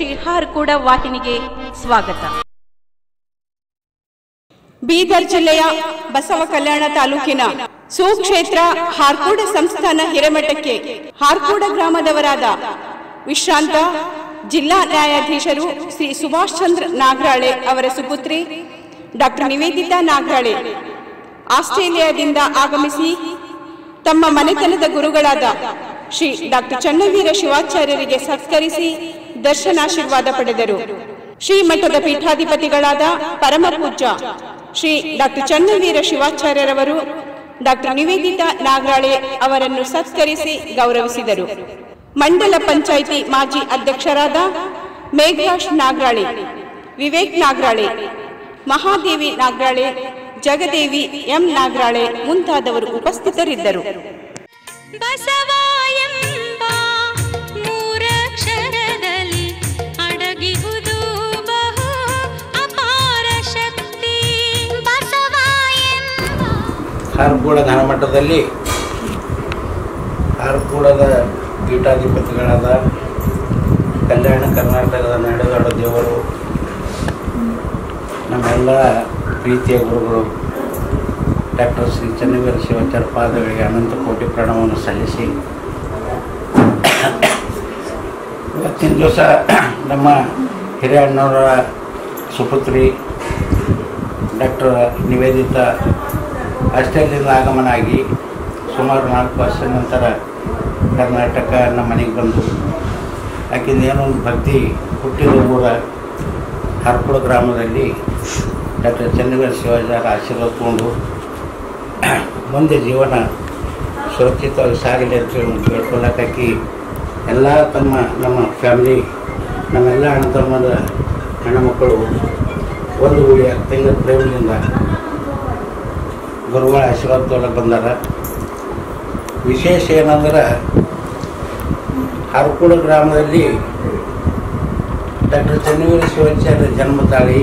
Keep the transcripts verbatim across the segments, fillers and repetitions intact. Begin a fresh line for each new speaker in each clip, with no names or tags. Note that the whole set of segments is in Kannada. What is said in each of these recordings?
ಶ್ರೀ ಹಾರ್ಕೂಡ ವಾಹಿನಿಗೆ ಸ್ವಾಗತ.
ಬೀದರ್ ಜಿಲ್ಲೆಯ ಬಸವ ಕಲ್ಯಾಣ ತಾಲೂಕಿನ ಸುಕ್ಷೇತ್ರ ಹಾರ್ಕೂಡ ಸಂಸ್ಥಾನ ಹಿರೇಮಠಕ್ಕೆ ಹಾರ್ಕೂಡ ಗ್ರಾಮದವರಾದ ವಿಶ್ರಾಂತ ಜಿಲ್ಲಾ ನ್ಯಾಯಾಧೀಶರು ಶ್ರೀ ಸುಭಾಷ್ ಚಂದ್ರ ನಾಗರಾಳೆ ಅವರ ಸುಪುತ್ರಿ ಡಾಕ್ಟರ್ ನಿವೇದಿತಾ ನಾಗರಾಳೆ ಆಸ್ಟ್ರೇಲಿಯಾದಿಂದ ಆಗಮಿಸಿ ತಮ್ಮ ಮನೆತನದ ಗುರುಗಳಾದ ಶ್ರೀ ಡಾಕ್ಟರ್ ಚನ್ನವೀರ ಶಿವಾಚಾರ್ಯರಿಗೆ ಸತ್ಕರಿಸಿ ದರ್ಶನಾಶೀರ್ವಾದ ಪಡೆದರು. ಶ್ರೀಮಠದ ಪೀಠಾಧಿಪತಿಗಳಾದ ಪರಮ ಪೂಜ್ಯ ಶ್ರೀ ಡಾಕ್ಟರ್ ಚನ್ನವೀರ ಶಿವಾಚಾರ್ಯರವರು ಡಾಕ್ಟರ್ ನಿವೇದಿತಾ ನಾಗರಾಳೆ ಅವರನ್ನು ಸತ್ಕರಿಸಿ ಗೌರವಿಸಿದರು. ಮಂಡಲ ಪಂಚಾಯಿತಿ ಮಾಜಿ ಅಧ್ಯಕ್ಷರಾದ ಮೇಘರಾಜ್ ನಾಗರಾಳೆ, ವಿವೇಕ್ ನಾಗರಾಳೆ, ಮಹಾದೇವಿ ನಾಗರಾಳೆ, ಜಗದೇವಿ ಎಂ ನಾಗರಾಳೆ ಮುಂತಾದವರು ಉಪಸ್ಥಿತರಿದ್ದರು.
ಹಾರ್ಕೂಡ ಘನಮಠದಲ್ಲಿ ಹಾರ್ಕೂಡದ ಪೀಠಾಧಿಪತಿಗಳಾದ ಕಲ್ಯಾಣ ಕರ್ನಾಟಕದ ನಡೆದಾಡ ದೇವರು, ನಮ್ಮೆಲ್ಲ ಪ್ರೀತಿಯ ಗುರುಗಳು ಡಾಕ್ಟರ್ ಶ್ರೀ ಚನ್ನವೀರ ಶಿವಾಚಾರ್ಯ ಪಾದಗಳಿಗೆ ಅನಂತ ಕೋಟಿ ಪ್ರಣಾಮವನ್ನು ಸಲ್ಲಿಸಿ, ಇವತ್ತಿನ ದಿವಸ ನಮ್ಮ ಹಿರಿಯ ಅಣ್ಣವರ ಸುಪುತ್ರಿ ಡಾಕ್ಟರ್ ನಿವೇದಿತಾ ಆಸ್ಟ್ರೇಲಿಯಾದಿಂದ ಆಗಮನ ಆಗಿ ಸುಮಾರು ನಾಲ್ಕು ವರ್ಷದ ನಂತರ ಕರ್ನಾಟಕ ನಮ್ಮ ಮನೆಗೆ ಬಂದು, ಆಕೆಯಿಂದ ಏನೋ ಒಂದು ಭಕ್ತಿ ಹುಟ್ಟಿದ ಊರ ಹಾರ್ಕೂಡ ಗ್ರಾಮದಲ್ಲಿ ಡಾಕ್ಟರ್ ಚನ್ನವೀರ ಶಿವಾಚಾರ್ಯ ಆಶೀರ್ವಾದ ತಗೊಂಡು ಮುಂದೆ ಜೀವನ ಸುರಕ್ಷಿತವಾಗಿ ಸಾಗಲಿ ಅಂತೇಳಿ ಕೇಳ್ಕೊಳ್ಳೋಕ್ಕಾಕಿ ಎಲ್ಲ ತಮ್ಮ ನಮ್ಮ ಫ್ಯಾಮಿಲಿ, ನಮ್ಮೆಲ್ಲ ಅಣ್ಣ ತಮ್ಮದ ಹೆಣ್ಣುಮಕ್ಕಳು ಒಂದು ಗೂಡಿ ತಿಂಗಳ ಪ್ರೇಮದಿಂದ ಗುರುಗಳ ಆಶೀರ್ವಾದ ತೊಗೊಳಕ್ಕೆ ಬಂದಾರ. ವಿಶೇಷ ಏನಂದ್ರೆ ಹಾರ್ಕೂಡ ಗ್ರಾಮದಲ್ಲಿ ಡಾಕ್ಟರ್ ಚನ್ನವೀರ ಶಿವಾಚಾರ್ಯ ಜನ್ಮ ತಾಳಿ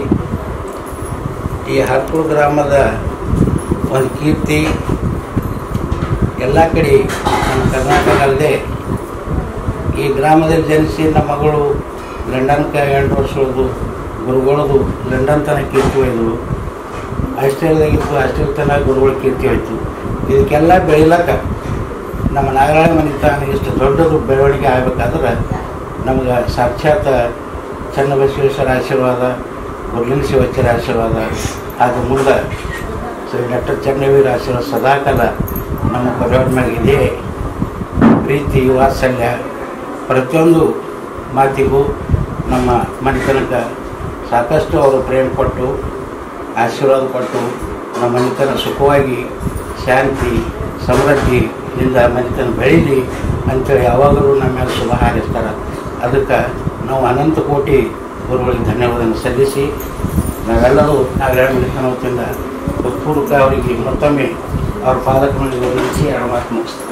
ಈ ಹಾರ್ಕೂಡ ಗ್ರಾಮದ ಒಂದು ಕೀರ್ತಿ ಎಲ್ಲ ಕಡೆ ನಮ್ಮ ಕರ್ನಾಟಕ ಅಲ್ಲದೆ ಈ ಗ್ರಾಮದಲ್ಲಿ ಜನಿಸಿ ನಮ್ಮ ಮಗಳು ಲಂಡನ್ಗೆ ಎಂಟು ವರ್ಷ ಉಳಿದು ಗುರುಗಳದು ಲಂಡನ್ ತನಕ ಕೀರ್ತಿ ಹೋಯ್ದು, ಆಸ್ಟ್ರೇಲಿಯಾದಾಗಿತ್ತು ಆಸ್ಟ್ರೇಲಿಯಾ ತನಕ ಗುರುಗಳ ಕೀರ್ತಿ ಹೋಯ್ತು. ಇದಕ್ಕೆಲ್ಲ ಬೆಳಿಲಕ್ಕ ನಮ್ಮ ನಾಗರಾಳ ಮನೆತನ ಇಷ್ಟು ದೊಡ್ಡದು ಬೆಳವಣಿಗೆ ಆಗಬೇಕಾದ್ರೆ ನಮ್ಗೆ ಸಾಕ್ಷಾತ್ ಚನ್ನಬಸವೇಶ್ವರ ಆಶೀರ್ವಾದ, ಗುರುಲಿಂಗ ಶಿವಾಚಾರ್ಯ ಆಶೀರ್ವಾದ, ಅದು ಮುಂದೆ ಶ್ರೀ ಡಾಕ್ಟರ್ ಚನ್ನವೀರ ಆಶೀರ್ವಾದ ಸದಾಕಾಲ ನಮ್ಮ ಪರಿವಾರ ಮೇಲೆ ಇದೆ. ಪ್ರೀತಿ ವಾತ್ಸಲ್ಯ ಪ್ರತಿಯೊಂದು ಮಾತಿಗೂ ನಮ್ಮ ಮನೆತನಕ್ಕೆ ಸಾಕಷ್ಟು ಅವರು ಪ್ರೇಮ ಕೊಟ್ಟು ಆಶೀರ್ವಾದ ಕೊಟ್ಟು ನಮ್ಮ ಮನೆತನ ಸುಖವಾಗಿ ಶಾಂತಿ ಸಮೃದ್ಧಿಯಿಂದ ಮನೆತನ ಬೆಳೀಲಿ ಅಂತೇಳಿ ಯಾವಾಗಲೂ ನಮ್ಮ ಮೇಲೆ ಶುಭ ಹಾರೈಸ್ತಾರೆ. ಅದಕ್ಕೆ ನಾವು ಅನಂತ ಕೋಟಿ ಗುರುಗಳಿಗೆ ಧನ್ಯವಾದವನ್ನು ಸಲ್ಲಿಸಿ ನಾವೆಲ್ಲರೂ ನಾಗರಾಳ ಮನೆತನ ವತಿಯಿಂದ ಹೃತ್ಪೂರ್ವಕ ಅವರಿಗೆ ಮತ್ತೊಮ್ಮೆ ಅವ್ರ ಪಾದಕಗಳಿಗೆ ಗೌರವಿಸಿ ಎರಡು ಮಾತು ಮುಗಿಸ್ತಾರೆ.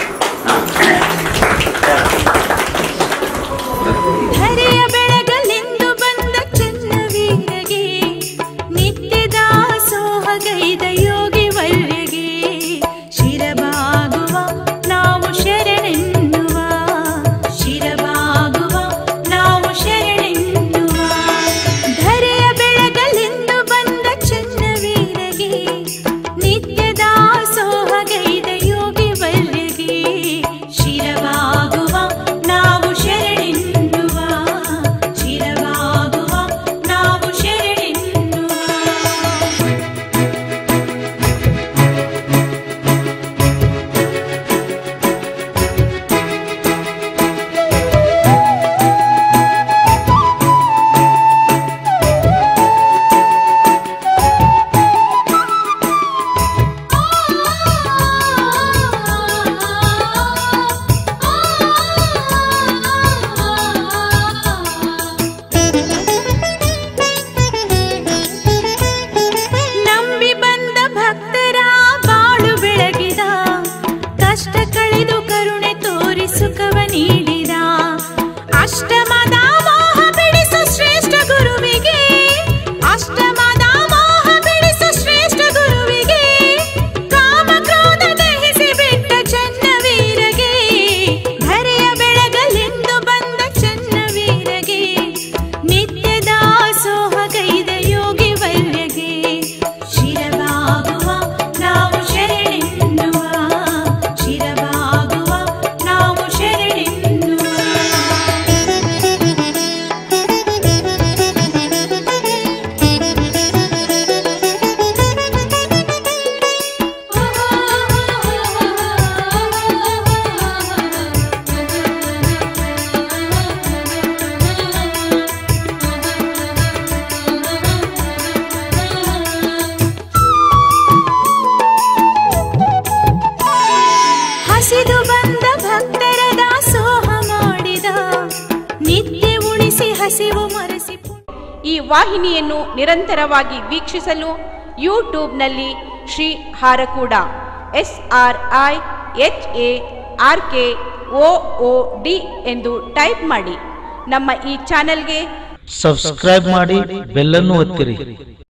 ನಿತ್ಯದ ಸೋಹಗೈದ ಯೋಗಿ ವರ್ಯಗೆ ಹಸಿವು ಮರೆಸಿ
ಈ ವಾಹಿನಿಯನ್ನು ನಿರಂತರವಾಗಿ ವೀಕ್ಷಿಸಲು ಯೂಟ್ಯೂಬ್ನಲ್ಲಿ Shri Harakud S R I H A R K O O D ಎಂದು ಟೈಪ್ ಮಾಡಿ. ನಮ್ಮ ಈ ಚಾನೆಲ್ಗೆ
ಸಬ್ಸ್ಕ್ರೈಬ್ ಮಾಡಿ, ಬೆಲ್ ಅನ್ನು ಒತ್ತಿರಿ.